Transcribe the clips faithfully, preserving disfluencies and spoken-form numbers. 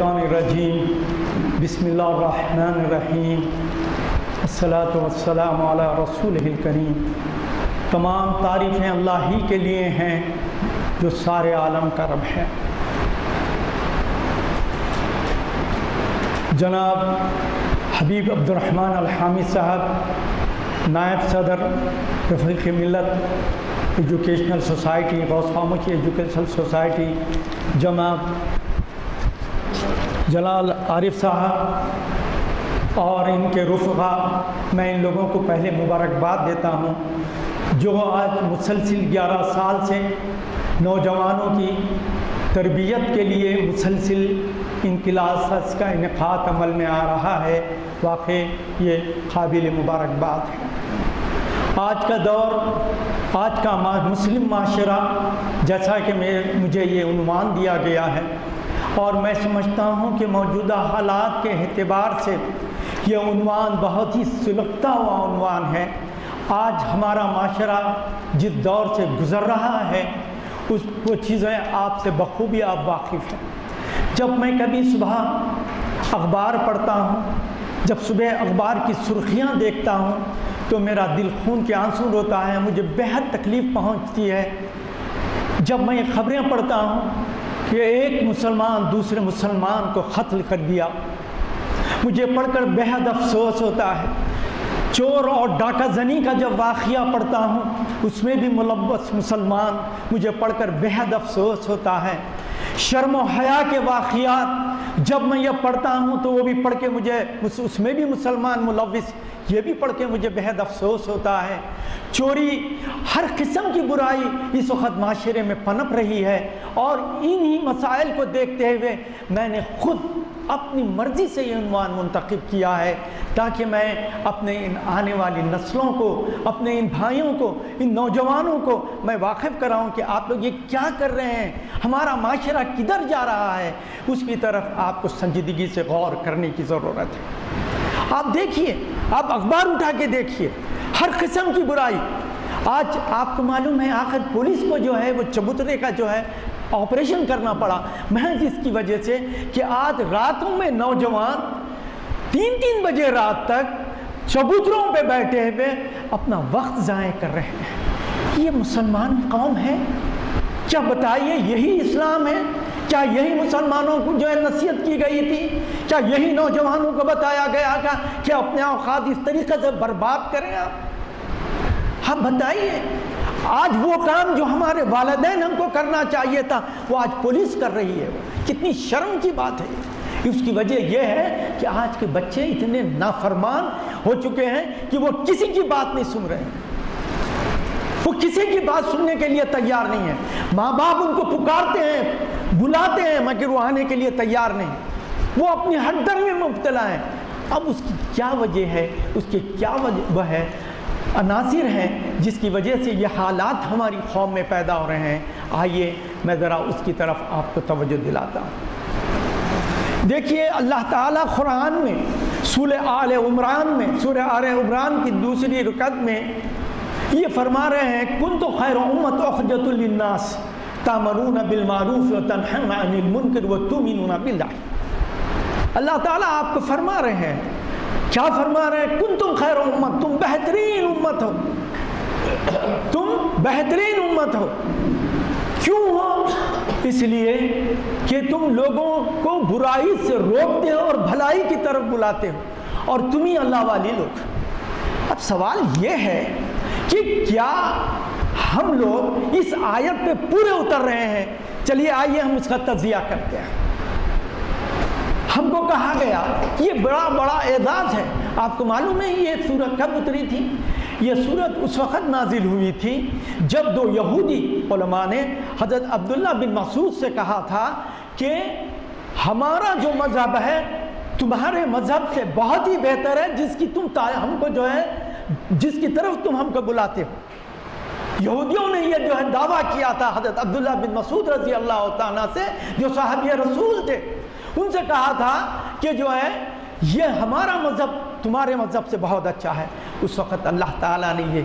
الرجیم بسم اللہ الرحمن الرحیم الصلاۃ والسلام علی رسولہ الکریم۔ تمام تعریفیں اللہ ہی کے لیے ہیں جو سارے عالم کا رب ہے۔ جناب حبیب عبد الرحمن الحامی صاحب، نائب صدر رفیق ملت ایجوکیشنل سوسائٹی، غوث خاموشی ایجوکیشنل سوسائٹی، جناب جلال عارف صاحب اور ان کے رفقا، میں ان لوگوں کو پہلے مبارکباد دیتا ہوں جو آج مسلسل گیارہ سال سے نوجوانوں کی تربیت کے لیے مسلسل ان کلاسز کا انعقاد عمل میں آ رہا ہے۔ واقعی یہ قابل مبارکباد ہے۔ آج کا دور، آج کا مسلم معاشرہ، جیسا کہ مجھے یہ عنوان دیا گیا ہے اور میں سمجھتا ہوں کہ موجودہ حالات کے اعتبار سے یہ عنوان بہت ہی سلگتا ہوا عنوان ہے۔ آج ہمارا معاشرہ جس دور سے گزر رہا ہے اس وہ چیزیں آپ سے بخوبی آپ واقف ہیں۔ جب میں کبھی صبح اخبار پڑھتا ہوں، جب صبح اخبار کی سرخیاں دیکھتا ہوں تو میرا دل خون کے آنسو روتا ہے، مجھے بہت تکلیف پہنچتی ہے۔ جب میں یہ خبریں پڑھتا ہوں کہ ایک مسلمان دوسرے مسلمان کو قتل کر دیا، مجھے پڑھ کر بہت افسوس ہوتا ہے۔ چور اور ڈاکہ زنی کا جب واقعہ پڑھتا ہوں اس میں بھی ملوث مسلمان، مجھے پڑھ کر بہت افسوس ہوتا ہے۔ شرم و حیا کے واقعات جب میں یہ پڑھتا ہوں تو وہ بھی پڑھ کے مجھے اس میں بھی مسلمان ملوث، یہ بھی پڑھ کے مجھے بہت افسوس ہوتا ہے۔ چوری، ہر قسم کی برائی اس وقت معاشرے میں پنپ رہی ہے، اور انہی مسائل کو دیکھتے ہوئے میں نے خود اپنی مرضی سے یہ عنوان منتخب کیا ہے تاکہ میں اپنے ان آنے والی نسلوں کو، اپنے ان بھائیوں کو، ان نوجوانوں کو میں واقف کراؤں کہ آپ لوگ یہ کیا کر رہے ہیں، ہمارا معاشرہ کدھر جا رہا ہے، اس کی طرف آپ کو سنجیدگی سے غور کرنے کی ضرورت ہے۔ آپ دیکھیے، آپ اخبار اٹھا کے دیکھیے، ہر قسم کی برائی۔ آج آپ کو معلوم ہے آخر پولیس کو جو ہے وہ چبوترے کا جو ہے آپریشن کرنا پڑا محض اس کی وجہ سے کہ آج راتوں میں نوجوان تین تین بجے رات تک چبوتروں پہ بیٹھے ہوئے اپنا وقت ضائع کر رہے ہیں۔ یہ مسلمان قوم ہے کیا؟ بتائیے، یہی اسلام ہے کیا؟ یہی مسلمانوں کو جو ہے نصیحت کی گئی تھی؟ کیا یہی نوجوانوں کو بتایا گیا تھا کہ اپنے اوقات اس طریقے سے برباد کریں؟ آپ آپ بتائیے، آج وہ کام جو ہمارے والدین ہم کو کرنا چاہیے تھا وہ آج پولیس کر رہی ہے۔ کتنی شرم کی بات ہے۔ اس کی وجہ یہ ہے کہ آج کے بچے اتنے نافرمان ہو چکے ہیں کہ وہ کسی کی بات نہیں سن رہے ہیں، وہ کسی کی بات سننے کے لیے تیار نہیں ہے۔ ماں باپ ان کو پکارتے ہیں، بلاتے ہیں، مگر وہ آنے کے لیے تیار نہیں، وہ اپنی ہٹدر میں مبتلا ہیں۔ اب اس کی کیا وجہ ہے؟ اس کی کیا وجہ ہے؟ عناصر ہیں جس کی وجہ سے یہ حالات ہماری قوم میں پیدا ہو رہے ہیں۔ آئیے میں ذرا اس کی طرف آپ کو توجہ دلاتا ہوں۔ دیکھیے، اللہ تعالیٰ قرآن میں سورہ آل عمران میں سورہ آل عمران کی دوسری رکعت میں یہ فرما رہے ہیں، کنتم خیر امۃ اخرجت للناس تأمرون بالمعروف وتنہون عن المنکر وتؤمنون باللہ۔ اللہ تعالیٰ آپ کو فرما رہے ہیں، کیا فرما رہے ہیں؟ کنتم خیر امت، تم بہترین امت ہو، تم بہترین امت ہو۔ کیوں ہو؟ اس لیے کہ تم لوگوں کو برائی سے روکتے ہو اور بھلائی کی طرف بلاتے ہو، اور تم ہی اللہ والی لوگ۔ اب سوال یہ ہے کہ کیا ہم لوگ اس آیت پہ پورے اتر رہے ہیں؟ چلیے آئیے ہم اس کا تجزیہ کرتے ہیں۔ ہم کو کہا گیا یہ بڑا بڑا اعزاز ہے۔ آپ کو معلوم ہے یہ سورت کب اتری تھی؟ یہ سورت اس وقت نازل ہوئی تھی جب دو یہودی علماء نے حضرت عبداللہ بن مسعود سے کہا تھا کہ ہمارا جو مذہب ہے تمہارے مذہب سے بہت ہی بہتر ہے، جس کی تم ہم کو جو ہے جس کی طرف تم ہم کو بلاتے ہو۔ یہودیوں نے یہ جو ہے دعویٰ کیا تھا حضرت عبداللہ بن مسعود رضی اللہ تعالیٰ سے، جو صحابی رسول تھے، ان سے کہا تھا کہ جو ہے یہ ہمارا مذہب تمہارے مذہب سے بہت اچھا ہے۔ اس وقت اللہ تعالیٰ نے یہ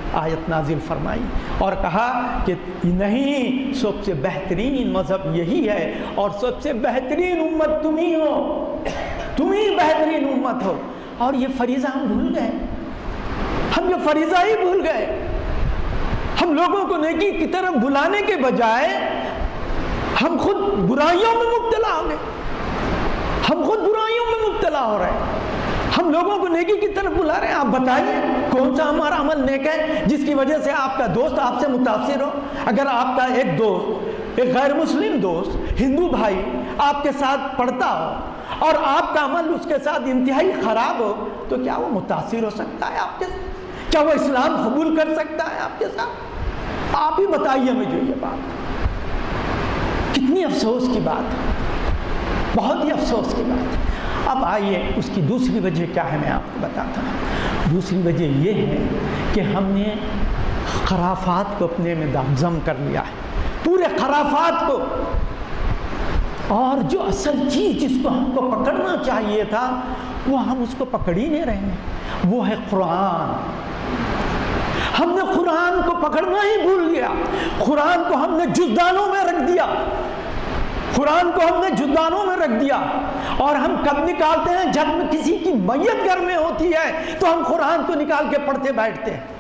آیت نازل فرمائی اور کہا کہ نہیں، سب سے بہترین مذہب یہی ہے اور سب سے بہترین امت تم ہی ہو، تم ہی بہترین امت ہو۔ اور یہ فریضہ ہم بھول گئے، ہم یہ فریضہ ہی بھول گئے۔ ہم لوگوں کو نیکی کی طرف بلانے کے بجائے ہم خود برائیوں میں مبتلا ہو گئے، ہم خود برائیوں میں مبتلا ہو رہے ہیں۔ ہم لوگوں کو نیکی کی طرف بلا رہے ہیں۔ آپ بتائیے کون سا ہمارا عمل نیک ہے جس کی وجہ سے آپ کا دوست آپ سے متاثر ہو؟ اگر آپ کا ایک دوست، ایک غیر مسلم دوست، ہندو بھائی آپ کے ساتھ پڑھتا ہو اور آپ کا عمل اس کے ساتھ انتہائی خراب ہو، تو کیا وہ متاثر ہو سکتا ہے آپ کے ساتھ؟ کیا وہ اسلام قبول کر سکتا ہے آپ کے ساتھ؟ آپ ہی بتائیے مجھے یہ بات۔ کتنی افسوس کی بات ہے، بہت ہی افسوس کی بات ہے۔ اب آئیے اس کی دوسری وجہ کیا ہے، میں آپ کو بتاتا ہوں۔ دوسری وجہ یہ ہے کہ ہم نے خرافات کو اپنے میں دامزم کر لیا ہے، پورے خرافات کو، اور جو اصل چیز جس کو ہم کو پکڑنا چاہیے تھا وہ ہم اس کو پکڑ ہی نہیں رہے ہیں، وہ ہے قرآن۔ ہم نے قرآن کو پکڑنا ہی بھول گیا، قرآن کو ہم نے جزدانوں میں رکھ دیا، قرآن کو ہم نے جزدانوں میں رکھ دیا۔ اور ہم کب نکالتے ہیں؟ جب کسی کی میت گھر میں ہوتی ہے تو ہم قرآن کو نکال کے پڑھتے بیٹھتے ہیں،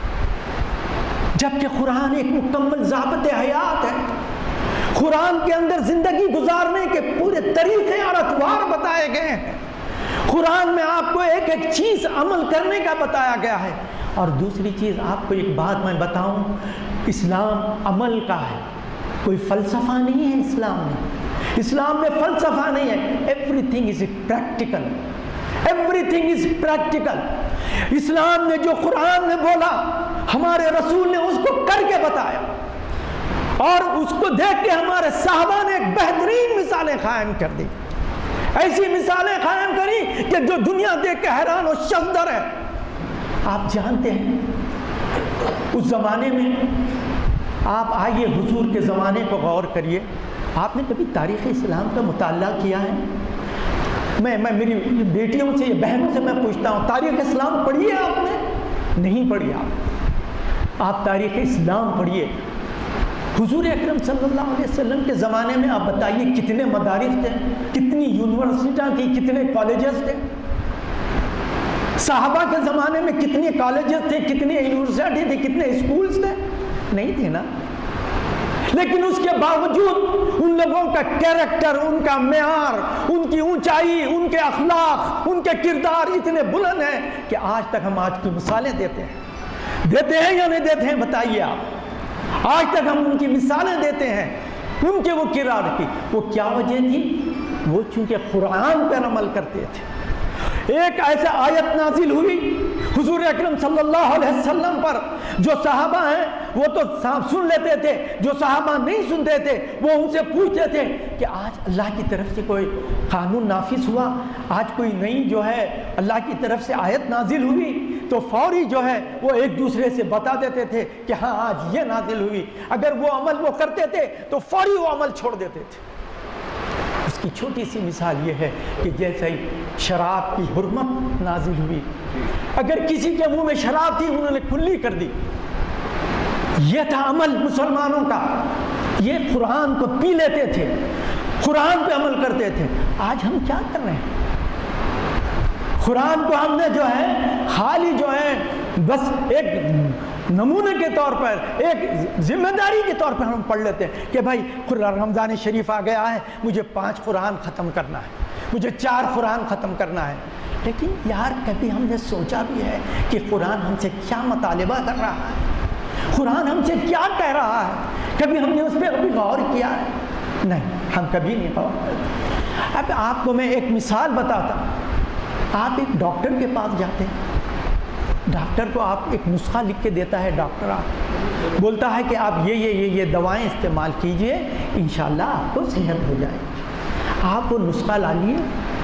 جبکہ قرآن ایک مکمل ضابط حیات ہے۔ قرآن کے اندر زندگی گزارنے کے پورے طریقے اور اطوار بتائے گئے ہیں، قرآن میں آپ کو ایک ایک چیز عمل کرنے کا بتایا گیا ہے۔ اور دوسری چیز آپ کو ایک بات میں بتاؤں، اسلام عمل کا ہے، کوئی فلسفہ نہیں ہے اسلام میں۔ اسلام میں فلسفہ نہیں ہے، everything is practical, everything is practical. اسلام نے جو قرآن نے بولا ہمارے رسول نے اس کو کر کے بتایا، اور اس کو دیکھ کے ہمارے صحابہ نے ایک بہترین مثالیں قائم کر دی، ایسی مثالیں قائم کری کہ جو دنیا دیکھ کے حیران و شفدر ہے۔ آپ جانتے ہیں اس زمانے میں، آپ آئیے حضور کے زمانے کو غور کریے، آپ نے کبھی تاریخ اسلام کا مطالعہ کیا ہے؟ میں میں میری بیٹیوں سے، بہنوں سے میں پوچھتا ہوں، تاریخ اسلام پڑھی ہے آپ نے؟ نہیں پڑھی آپ آپ تاریخ اسلام پڑھیے۔ حضور اکرم صلی اللہ علیہ وسلم کے زمانے میں آپ بتائیے کتنے مدارس تھے، کتنی یونیورسٹیاں تھیں، کتنے کالجز تھے؟ صحابہ کے زمانے میں کتنے کالجز تھے، کتنے یونیورسٹی تھے، کتنے اسکولز تھے؟ نہیں تھے نا۔ لیکن اس کے باوجود ان لوگوں کا کیریکٹر، ان کا معیار، ان کی اونچائی، ان کے اخلاق، ان کے کردار اتنے بلند ہیں کہ آج تک ہم آج کی مثالیں دیتے ہیں دیتے ہیں یا نہیں دیتے ہیں؟ بتائیے آپ، آج تک ہم ان کی مثالیں دیتے ہیں، ان کے وہ کردار کی۔ وہ کیا وجہ تھی؟ وہ چونکہ قرآن پر عمل کرتے تھے۔ ایک ایسا آیت نازل ہوئی حضور اکرم صلی اللہ علیہ وسلم پر، جو صحابہ ہیں وہ تو سن لیتے تھے، جو صحابہ نہیں سنتے تھے وہ ان سے پوچھتے تھے کہ آج اللہ کی طرف سے کوئی قانون نافذ ہوا، آج کوئی نئی جو ہے اللہ کی طرف سے آیت نازل ہوئی، تو فوری جو ہے وہ ایک دوسرے سے بتا دیتے تھے کہ ہاں آج یہ نازل ہوئی۔ اگر وہ عمل وہ کرتے تھے تو فوری وہ عمل چھوڑ دیتے تھے۔ اس کی چھوٹی سی مثال یہ ہے کہ جیسے ہی شراب کی حرمت نازل ہوئی، اگر کسی کے منہ میں شراب تھی انہوں نے کھلی کر دی، یہ تھا عمل مسلمانوں کا، یہ قرآن کو پی لیتے تھے، قرآن پہ عمل کرتے تھے۔ آج ہم کیا کر رہے ہیں؟ قرآن کو ہم نے جو ہے خالی جو ہے بس ایک نمونے کے طور پر، ایک ذمہ داری کے طور پر ہم پڑھ لیتے ہیں کہ بھائی رمضان شریف آ گیا ہے، مجھے پانچ قرآن ختم کرنا ہے، مجھے چار قرآن ختم کرنا ہے۔ لیکن یار کبھی ہم نے سوچا بھی ہے کہ قرآن ہم سے کیا مطالبہ کر رہا ہے، قرآن ہم سے کیا کہہ رہا ہے؟ کبھی ہم نے اس پہ کبھی غور کیا ہے؟ نہیں، ہم کبھی نہیں غور کرتے۔ اب آپ کو میں ایک مثال بتاتا ہوں۔ آپ ایک ڈاکٹر کے پاس جاتے ہیں، ڈاکٹر کو آپ ایک نسخہ لکھ کے دیتا ہے، ڈاکٹر آپ بولتا ہے کہ آپ یہ یہ یہ یہ دوائیں استعمال کیجئے، انشاءاللہ آپ کو صحت ہو جائے گی۔ آپ وہ نسخہ لا لیے،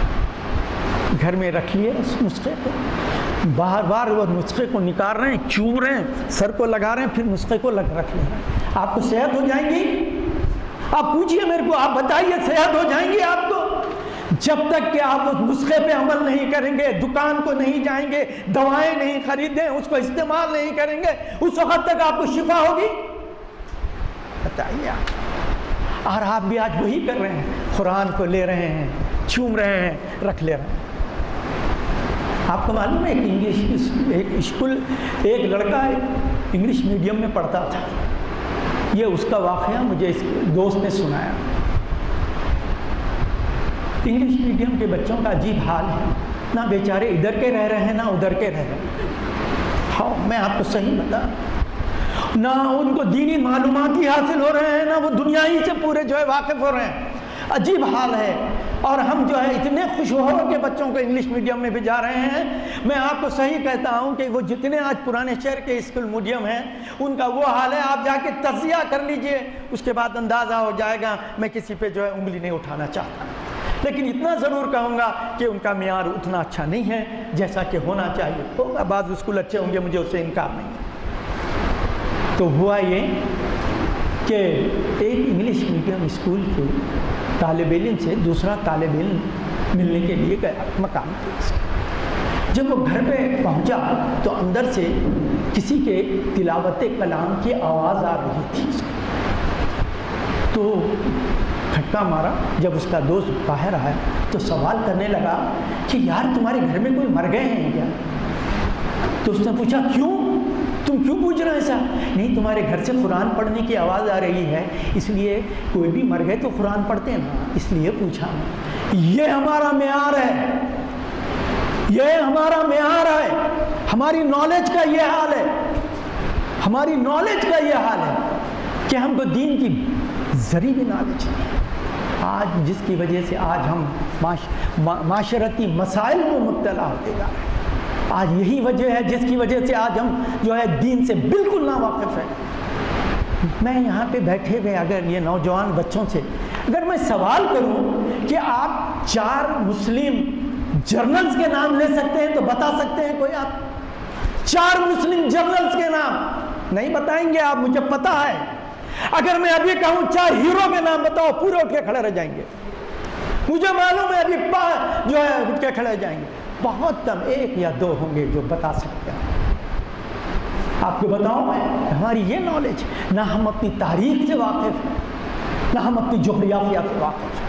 گھر میں رکھ لیے، اس نسخے کو بار بار وہ نسخے کو نکال رہے ہیں، چوم رہے ہیں، سر کو لگا رہے ہیں، پھر نسخے کو لگ رکھ لے رہے ہیں۔ آپ کو صحت ہو جائیں گی؟ آپ پوچھئے میرے کو، آپ بتائیے صحت ہو جائیں گی آپ کو؟ جب تک کہ آپ اس نسخے پہ عمل نہیں کریں گے، دکان کو نہیں جائیں گے، دوائیں نہیں خریدیں، اس کو استعمال نہیں کریں گے، اس وقت تک آپ کو شفا ہوگی؟ بتائیے آپ۔ اور آپ بھی آج وہی کر رہے ہیں، قرآن کو لے رہے ہیں، چوم رہے ہیں، رکھ لے رہے ہیں۔ آپ کو معلوم ہے ایک انگلش ایک اسکول ایک لڑکا انگلش میڈیم میں پڑھتا تھا، یہ اس کا واقعہ مجھے اس دوست نے سنایا۔ انگلش میڈیم کے بچوں کا عجیب حال ہے، نہ بیچارے ادھر کے رہ رہے ہیں نہ ادھر کے رہ رہے ہیں۔ ہاں میں آپ کو صحیح بتا، نہ ان کو دینی معلومات ہی حاصل ہو رہے ہیں، نہ وہ دنیا ہی سے پورے جو ہے واقف ہو رہے ہیں۔ عجیب حال ہے۔ اور ہم جو ہے اتنے خوش ہو کے بچوں کو انگلش میڈیم میں بھیجا رہے ہیں۔ میں آپ کو صحیح کہتا ہوں کہ وہ جتنے آج پرانے شہر کے اسکول میڈیم ہیں ان کا وہ حال ہے، آپ جا کے تجزیہ کر لیجئے، اس کے بعد اندازہ ہو جائے گا۔ میں کسی پہ جو ہے انگلی نہیں اٹھانا چاہتا، لیکن اتنا ضرور کہوں گا کہ ان کا معیار اتنا اچھا نہیں ہے جیسا کہ ہونا چاہیے۔ ہوگا بعض اسکول اچھے ہوں گے، مجھے اس سے انکار نہیں ہے۔ تو ہوا یہ کہ ایک انگلش میڈیم اسکول کے طالب علم سے دوسرا طالب علم ملنے کے لیے گیا مقام پہ۔ جب وہ گھر پہ پہنچا تو اندر سے کسی کے تلاوت کلام کی آواز آ رہی تھی اس کو، تو کھٹکا مارا۔ جب اس کا دوست باہر آیا تو سوال کرنے لگا کہ یار تمہارے گھر میں کوئی مر گئے ہیں کیا؟ تو اس نے پوچھا کیوں؟ تم کیوں پوچھ رہے ہیں ایسا؟ نہیں، تمہارے گھر سے قرآن پڑھنے کی آواز آ رہی ہے، اس لیے کوئی بھی مر گئے تو قرآن پڑھتے ہیں نا، اس لیے پوچھا۔ یہ ہمارا معیار ہے، یہ ہمارا معیار ہے، ہماری نالج کا یہ حال ہے، ہماری نالج کا یہ حال ہے کہ ہم کو دین کی ذری بھی نالج نہیں ہے۔ آج جس کی وجہ سے آج ہم معاشرتی مسائل میں مبتلا ہوتے جا رہے ہیں، آج یہی وجہ ہے جس کی وجہ سے آج ہم جو ہے دین سے بالکل ناواقف ہیں۔ میں یہاں پہ بیٹھے ہوئے اگر یہ نوجوان بچوں سے اگر میں سوال کروں کہ آپ چار مسلم جرنلز کے نام لے سکتے ہیں تو بتا سکتے ہیں کوئی؟ آپ چار مسلم جرنلز کے نام نہیں بتائیں گے آپ، مجھے پتا ہے۔ اگر میں ابھی کہوں چار ہیرو کے نام بتاؤ، پورے اٹھ کے کھڑے رہ جائیں گے، مجھے معلوم ہے ابھی جو ہے اٹھ کے کھڑے رہ جائیں گے۔ بہت کم ایک یا دو ہوں گے جو بتا سکتے ہیں۔ آپ کو بتاؤں میں، ہماری یہ نالج، نہ ہم اپنی تاریخ سے واقف ہیں نہ ہم اپنی جغرافیہ سے واقف ہیں۔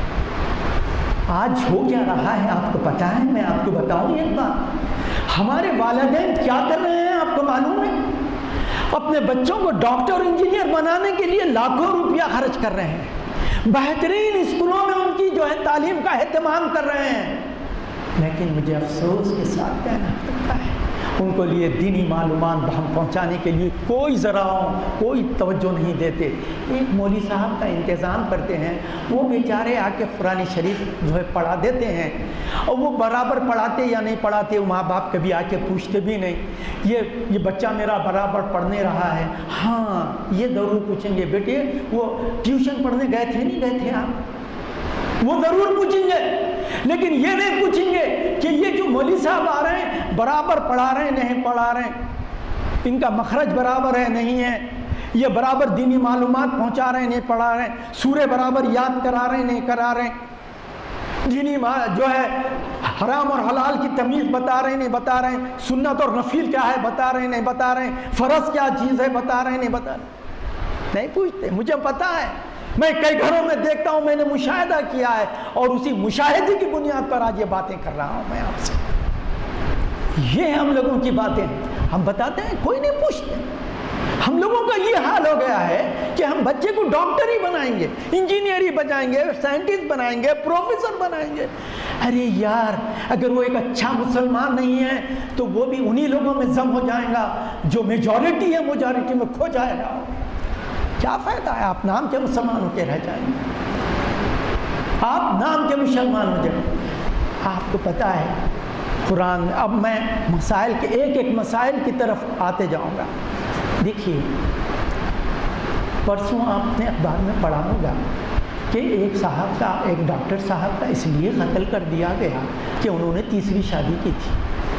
آج ہو کیا رہا ہے آپ کو پتا ہے؟ میں آپ کو بتاؤں ایک بات، ہمارے والدین کیا کر رہے ہیں آپ کو معلوم ہے؟ اپنے بچوں کو ڈاکٹر اور انجینئر بنانے کے لیے لاکھوں روپیہ خرچ کر رہے ہیں، بہترین اسکولوں میں ان کی جو ہے تعلیم کا اہتمام کر رہے ہیں، لیکن مجھے افسوس کے ساتھ کہنا پڑتا ہے ان کو لیے دینی معلومات ہم پہنچانے کے لیے کوئی ذرائع کوئی توجہ نہیں دیتے۔ ایک مولوی صاحب کا انتظام کرتے ہیں، وہ بیچارے آ کے قرآن شریف جو ہے پڑھا دیتے ہیں، اور وہ برابر پڑھاتے یا نہیں پڑھاتے ماں باپ کبھی آ کے پوچھتے بھی نہیں، یہ یہ بچہ میرا برابر پڑھنے رہا ہے؟ ہاں یہ ضرور پوچھیں گے، بیٹے وہ ٹیوشن پڑھنے گئے تھے نہیں گئے تھے آپ؟ وہ ضرور پوچھیں گے، لیکن یہ نہیں پوچھیں گے کہ یہ جو مولوی صاحب آ رہے ہیں برابر پڑھا رہے ہیں نہیں پڑھا رہے ہیں، ان کا مخرج برابر ہے نہیں ہے، یہ برابر دینی معلومات پہنچا رہے ہیں نہیں پڑھا رہے ہیں، سورے برابر یاد کرا رہے ہیں نہیں کرا رہے ہیں، دینی جو ہے حرام اور حلال کی تمیز بتا رہے ہیں نہیں بتا رہے ہیں، سنت اور نفل کیا ہے بتا رہے ہیں نہیں بتا رہے ہیں، فرض کیا چیز ہے بتا رہے ہیں نہیں بتا رہے ہیں، نہیں پوچھتے۔ مجھے پتا ہے، میں کئی گھروں میں دیکھتا ہوں، میں نے مشاہدہ کیا ہے، اور اسی مشاہدے کی بنیاد پر آج یہ باتیں کر رہا ہوں میں آپ سے۔ یہ ہم لوگوں کی باتیں ہم بتاتے ہیں، کوئی نہیں پوچھتے۔ ہم لوگوں کا یہ حال ہو گیا ہے کہ ہم بچے کو ڈاکٹر ہی بنائیں گے، انجینئر ہی بنائیں گے، سائنٹسٹ بنائیں گے، پروفیسر بنائیں گے۔ ارے یار، اگر وہ ایک اچھا مسلمان نہیں ہے تو وہ بھی انہی لوگوں میں ضم ہو جائے گا جو میجورٹی ہے، میجورٹی میں کھو جائے گا۔ کیا فائدہ ہے؟ آپ نام کے مسلمان ہو کے رہ جائیں گے، آپ نام کے مسلمان ہو جائیں گے۔ آپ کو پتہ ہے قرآن، اب میں مسائل کے ایک ایک مسائل کی طرف آتے جاؤں گا۔ دیکھیے، پرسوں آپ نے اخبار میں پڑھا ہوگا کہ ایک صاحب کا، ایک ڈاکٹر صاحب کا اس لیے قتل کر دیا گیا کہ انہوں نے تیسری شادی کی تھی۔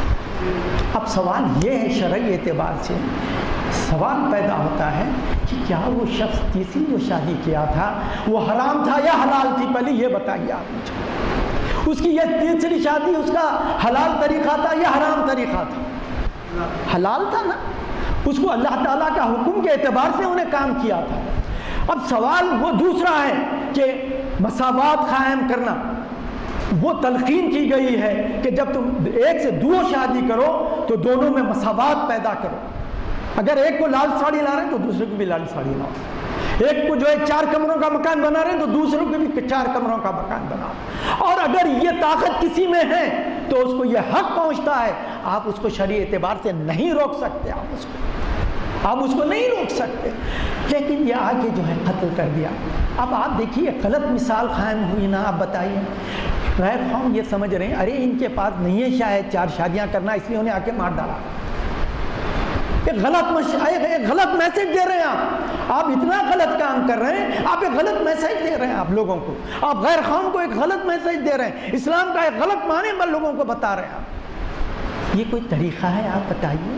اب سوال یہ ہے، شرعی اعتبار سے سوال پیدا ہوتا ہے کہ کیا وہ شخص تیسری جو شادی کیا تھا وہ حرام تھا یا حلال تھی؟ پہلے یہ بتائیے آپ مجھے۔ اس کی یہ تیسری شادی اس کا حلال طریقہ تھا یا حرام طریقہ تھا؟ حلال تھا نا، اس کو اللہ تعالیٰ کا حکم کے اعتبار سے انہیں کام کیا تھا۔ اب سوال وہ دوسرا ہے کہ مساوات قائم کرنا، وہ تلقین کی گئی ہے کہ جب تم ایک سے دو شادی کرو تو دونوں میں مساوات پیدا کرو۔ اگر ایک کو لال ساڑی لا رہے ہیں تو دوسرے کو بھی لال ساڑی لاؤ، ایک کو جو ہے چار کمروں کا مکان بنا رہے ہیں تو دوسروں کو بھی چار کمروں کا مکان بناؤ۔ اور اگر یہ طاقت کسی میں ہے تو اس کو یہ حق پہنچتا ہے، آپ اس کو شرعی اعتبار سے نہیں روک سکتے، آپ اس کو آپ اس کو نہیں روک سکتے۔ لیکن یہ آگے جو ہے قتل کر دیا۔ اب آپ دیکھیے غلط مثال قائم ہوئی نا، آپ بتائیے، غیر قوم یہ سمجھ رہے ہیں ارے ان کے پاس نہیں ہے شاید چار شادیاں کرنا، اس لیے انہیں آ کے مار ڈالا۔ ایک غلط مش... ایک غلط میسج دے رہے ہیں آپ آپ اتنا غلط کام کر رہے ہیں، آپ ایک غلط میسج دے رہے ہیں آپ لوگوں کو، آپ غیر قوم کو ایک غلط میسج دے رہے ہیں، اسلام کا ایک غلط معنی پر لوگوں کو بتا رہے ہیں آپ۔ یہ کوئی طریقہ ہے؟ آپ بتائیے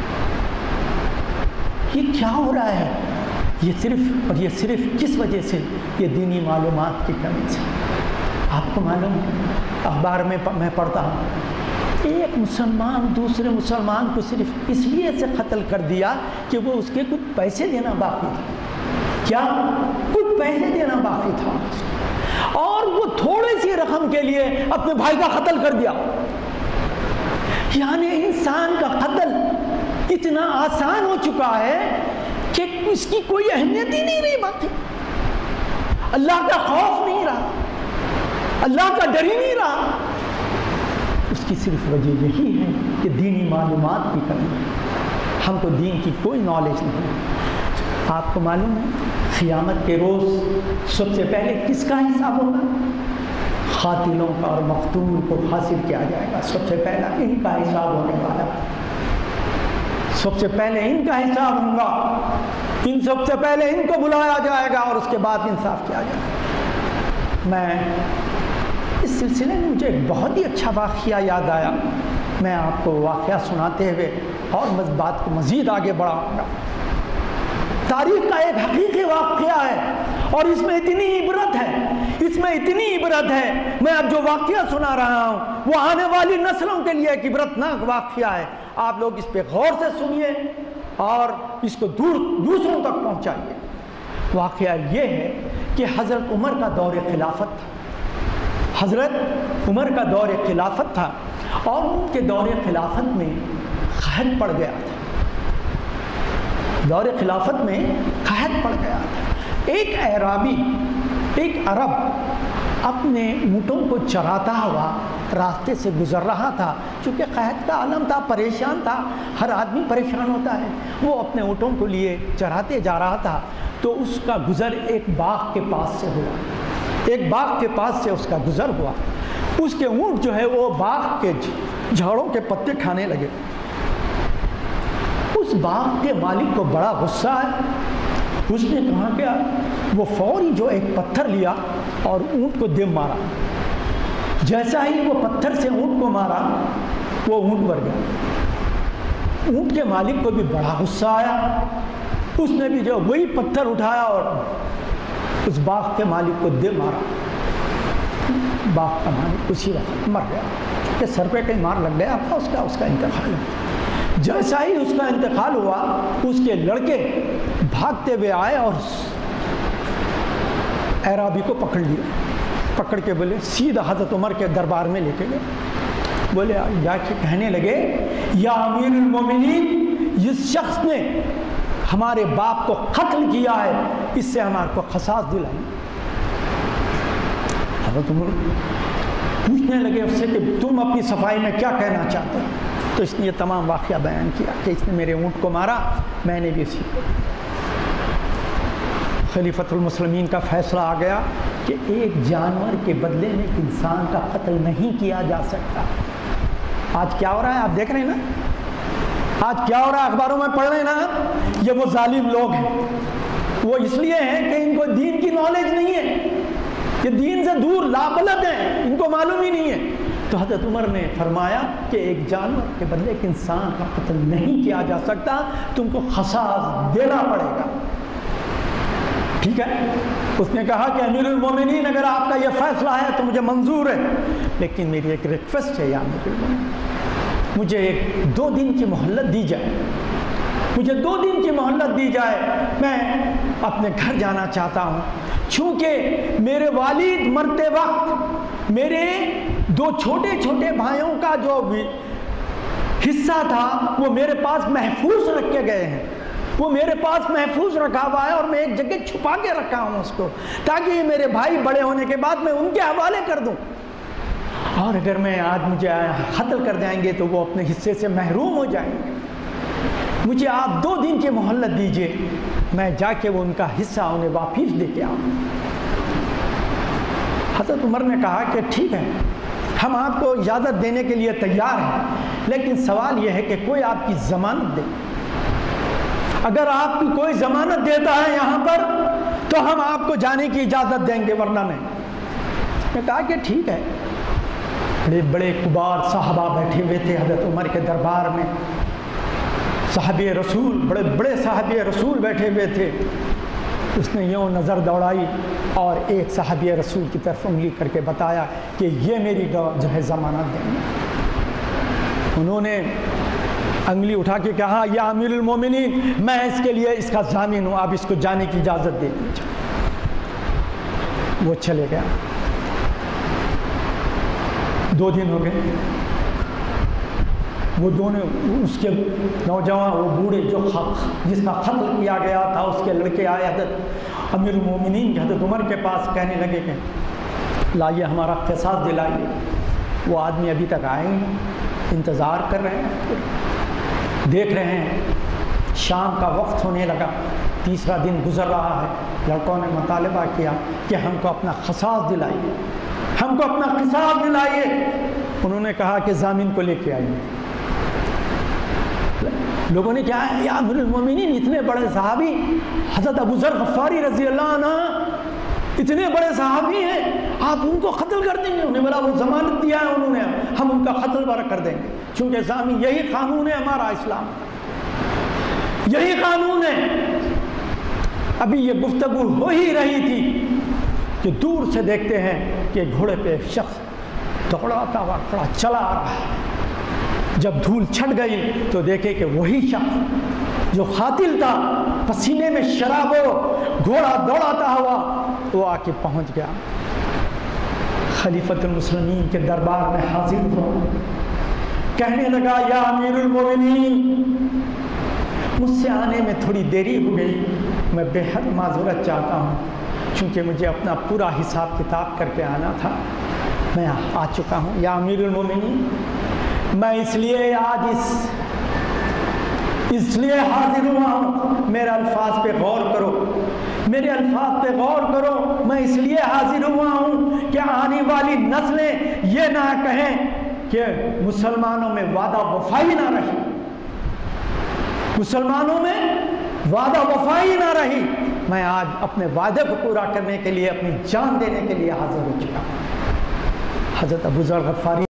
یہ کیا ہو رہا ہے؟ یہ صرف اور یہ صرف کس وجہ سے؟ یہ دینی معلومات کی کمی سے۔ آپ کو معلوم ہے اخبار میں میں پڑھتا ہوں ایک مسلمان دوسرے مسلمان کو صرف اس لیے سے قتل کر دیا کہ وہ اس کے کچھ پیسے دینا باقی تھا۔ کیا؟ کچھ پیسے دینا باقی تھا، اور وہ تھوڑی سی رقم کے لیے اپنے بھائی کا قتل کر دیا۔ یعنی انسان کا قتل اتنا آسان ہو چکا ہے کہ اس کی کوئی اہمیت ہی نہیں رہی باقی، اللہ کا خوف نہیں رہا، اللہ کا ڈر ہی نہیں رہا۔ اس کی صرف وجہ یہی ہے کہ دینی معلومات کی کمی ہے، ہم کو دین کی کوئی نالج نہیں ہے۔ آپ کو معلوم ہے قیامت کے روز سب سے پہلے کس کا حساب ہوگا؟ قاتلوں کا اور مقتول کو حاصل کیا جائے گا، سب سے پہلا ان کا حساب ہونے والا ہے۔ سب سے پہلے ان کا حساب ہوگا، ان سب سے پہلے ان کو بلایا جائے گا اور اس کے بعد انصاف کیا جائے گا۔ میں اس سلسلے میں مجھے ایک بہت ہی اچھا واقعہ یاد آیا، میں آپ کو واقعہ سناتے ہوئے اور اس بات کو مزید آگے بڑھاؤں گا۔ تاریخ کا ایک حقیقی واقعہ ہے اور اس میں اتنی عبرت ہے، اس میں اتنی عبرت ہے، میں اب جو واقعہ سنا رہا ہوں وہ آنے والی نسلوں کے لیے ایک عبرتناک واقعہ ہے۔ آپ لوگ اس پہ غور سے سنیے اور اس کو دور دوسروں تک پہنچائیے۔ واقعہ یہ ہے کہ حضرت عمر کا دور خلافت تھا، حضرت عمر کا دور خلافت تھا اور ان کے دور خلافت میں قحط پڑ گیا تھا، دور خلافت میں قحط پڑ گیا تھا۔ ایک اعرابی، ایک عرب اپنے اونٹوں کو چراتا ہوا راستے سے گزر رہا تھا، چونکہ قحط کا عالم تھا، پریشان تھا، ہر آدمی پریشان ہوتا ہے۔ وہ اپنے اونٹوں کو لیے چراتے جا رہا تھا تو اس کا گزر ایک باغ کے پاس سے ہوا، ایک باغ کے پاس سے اس کا گزر ہوا۔ اس کے اونٹ جو ہے وہ باغ کے جھاڑوں کے پتے کھانے لگے۔ اس باغ کے مالک کو بڑا غصہ ہے، اس نے کہا کیا، وہ فوری جو ایک پتھر لیا اور اونٹ کو دم مارا۔ جیسا ہی وہ پتھر سے اونٹ کو مارا وہ اونٹ مر گیا۔ اونٹ کے مالک کو بھی بڑا غصہ آیا، اس نے بھی جو وہی پتھر اٹھایا اور اس باغ کے مالک کو دم مارا۔ باغ کا مالک اسی وقت مر گیا، کہ سر پہ کہیں مار لگ گیا تھا، اس کا اس کا انتقال ہوا۔ جیسا ہی اس کا انتقال ہوا اس کے لڑکے بھاگتے ہوئے آئے اور اعرابی کو پکڑ لیا، پکڑ کے بولے سیدھا حضرت عمر کے دربار میں لے کے گئے۔ بولے یا کہ کہنے لگے یا امیر المومنین، اس شخص نے ہمارے باپ کو قتل کیا ہے، اس سے ہمارے کو قصاص دلائی۔ حضرت عمر پوچھنے لگے اس سے کہ تم اپنی صفائی میں کیا کہنا چاہتے ہو؟ تو اس نے یہ تمام واقعہ بیان کیا کہ اس نے میرے اونٹ کو مارا، میں نے بھی اسی کو۔ خلیفۃ المسلمین کا فیصلہ آ گیا کہ ایک جانور کے بدلے میں ایک انسان کا قتل نہیں کیا جا سکتا۔ آج کیا ہو رہا ہے آپ دیکھ رہے ہیں نا، آج کیا ہو رہا ہے اخباروں میں پڑھ رہے ہیں نا، یہ وہ ظالم لوگ ہیں، وہ اس لیے ہیں کہ ان کو دین کی نالج نہیں ہے، یہ دین سے دور لابلد ہیں، ان کو معلوم ہی نہیں ہے۔ تو حضرت عمر نے فرمایا کہ ایک جانور کے بدلے ایک انسان کا قتل نہیں کیا جا سکتا، تم کو قصاص دینا پڑے گا۔ ٹھیک ہے، اس نے کہا کہ امیر المومنین اگر آپ کا یہ فیصلہ ہے تو مجھے منظور ہے، لیکن میری ایک ریکویسٹ ہے یا امیر المومنین، مجھے ایک دو دن کی مہلت دی جائے، مجھے دو دن کی مہلت دی جائے، میں اپنے گھر جانا چاہتا ہوں، چونکہ میرے والد مرتے وقت میرے دو چھوٹے چھوٹے بھائیوں کا جو بھی حصہ تھا وہ میرے پاس محفوظ رکھ کے گئے ہیں، وہ میرے پاس محفوظ رکھا ہوا ہے، اور میں ایک جگہ چھپا کے رکھا ہوں اس کو، تاکہ میرے بھائی بڑے ہونے کے بعد میں ان کے حوالے کر دوں، اور اگر میں آج مجھے قتل کر جائیں گے تو وہ اپنے حصے سے محروم ہو جائیں گے، مجھے آپ دو دن کی مہلت دیجئے، میں جا کے وہ ان کا حصہ انہیں واپس دے کے آؤں۔ حضرت عمر نے کہا کہ ٹھیک ہے، ہم آپ کو اجازت دینے کے لیے تیار ہیں، لیکن سوال یہ ہے کہ کوئی آپ کی ضمانت دے، اگر آپ کی کوئی ضمانت دیتا ہے یہاں پر تو ہم آپ کو جانے کی اجازت دیں گے، ورنہ نہیں۔ میں کہا کہ ٹھیک ہے۔ بڑے بڑے کبار صحابہ بیٹھے ہوئے تھے حضرت عمر کے دربار میں، صحابی رسول، بڑے بڑے صحابی رسول بیٹھے ہوئے تھے۔ اس نے یوں نظر دوڑائی اور ایک صحابی رسول کی طرف انگلی کر کے بتایا کہ یہ میری جو ہے ضمانت دیں گے۔ انہوں نے انگلی اٹھا کے کہا یا امیر المومنین، میں اس کے لیے اس کا ضامن ہوں، آپ اس کو جانے کی اجازت دے دیجیے۔ وہ چلے گیا۔ دو دن ہو گئے، وہ دونوں اس کے نوجوان، وہ بوڑھے جو جس کا قتل کیا گیا تھا، اس کے لڑکے آئے حضرت امیر المومنین حضرت عمر کے پاس، کہنے لگے کہ لائیے ہمارا قصاص دلائیے۔ وہ آدمی ابھی تک آئے ہیں، انتظار کر رہے ہیں، دیکھ رہے ہیں شام کا وقت ہونے لگا، تیسرا دن گزر رہا ہے، لڑکوں نے مطالبہ کیا کہ ہم کو اپنا قصاص دلائیے، ہم کو اپنا قصاص دلائیے۔ انہوں نے کہا کہ ضامن کو لے کے آئیے۔ لوگوں نے کہا یا امیر المومنین، اتنے بڑے صحابی حضرت ابو ذر غفاری رضی اللہ عنہ اتنے بڑے صحابی ہیں، آپ ان کو قتل کر دیں گے؟ انہیں بولا وہ ضمانت دیا ہے انہوں نے، ہم ان کا قتل بر کر دیں گے، چونکہ ضامن، یہی قانون ہے ہمارا اسلام، یہی قانون ہے۔ ابھی یہ گفتگو ہو ہی رہی تھی کہ دور سے دیکھتے ہیں کہ گھوڑے پہ ایک شخص دوڑاتا ہوا کھڑا چلا آ رہا ہے۔ جب دھول چھٹ گئی تو دیکھے کہ وہی شخص جو قاتل تھا، پسینے میں شراب و گھوڑا دوڑاتا ہوا وہ آ کے پہنچ گیا، خلیفۃ المسلمین کے دربار میں حاضر ہوا، کہنے لگا یا امیر المومنین، مجھ سے آنے میں تھوڑی دیری ہو گئی، میں بے حد معذرت چاہتا ہوں، چونکہ مجھے اپنا پورا حساب کتاب کر کے آنا تھا، میں آ چکا ہوں۔ یا امیر المومنین، میں اس لیے آج اس اس لیے حاضر ہوا ہوں، میرے الفاظ پہ غور کرو، میرے الفاظ پہ غور کرو، میں اس لیے حاضر ہوا ہوں کہ آنے والی نسلیں یہ نہ کہیں کہ مسلمانوں میں وعدہ وفائی نہ رہی، مسلمانوں میں وعدہ وفائی نہ رہی۔ میں آج اپنے وعدے کو پورا کرنے کے لیے، اپنی جان دینے کے لیے حاضر ہو چکا ہوں۔ حضرت ابو ذر غفاری